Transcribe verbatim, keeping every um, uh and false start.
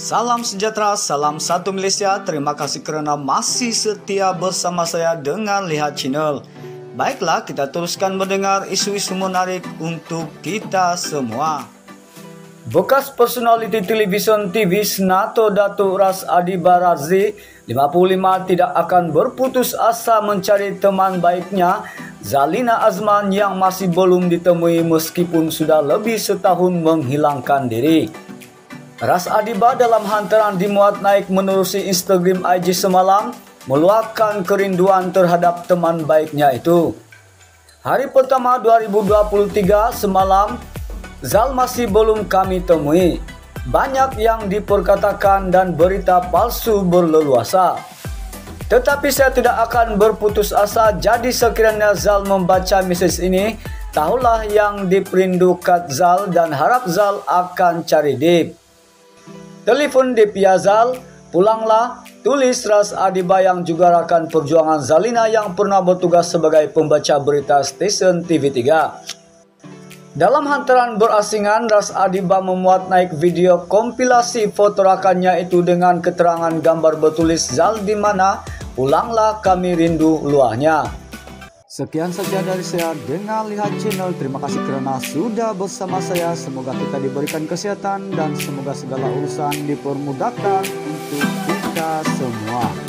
Salam sejahtera, salam satu Malaysia. Terima kasih kerana masih setia bersama saya dengan Lihat Channel. Baiklah, kita teruskan mendengar isu-isu menarik untuk kita semua. Bekas personaliti televisyen T V Senator Datuk Ras Adiba Razzie, lima puluh lima, tidak akan berputus asa mencari teman baiknya Zalina Azman yang masih belum ditemui meskipun sudah lebih setahun menghilangkan diri. Ras Adiba dalam hantaran dimuat naik menerusi Instagram I G semalam meluahkan kerinduan terhadap teman baiknya itu. Hari pertama dua ribu dua puluh tiga semalam, Zal masih belum kami temui. Banyak yang diperkatakan dan berita palsu berleluasa. Tetapi saya tidak akan berputus asa, jadi sekiranya Zal membaca mesej ini, tahulah yang diperindukan Zal dan harap Zal akan cari Dip. Telefon Dip ya Zal, pulanglah, tulis Ras Adiba yang juga rakan perjuangan Zalina yang pernah bertugas sebagai pembaca berita stesen T V tiga. Dalam hantaran berasingan, Ras Adiba memuat naik video kompilasi foto rakannya itu dengan keterangan gambar bertulis Zal di mana, pulanglah kami rindu luahnya. Sekian saja dari saya dengan Lihat Channel. Terima kasih kerana sudah bersama saya. Semoga kita diberikan kesehatan dan semoga segala urusan dipermudahkan untuk kita semua.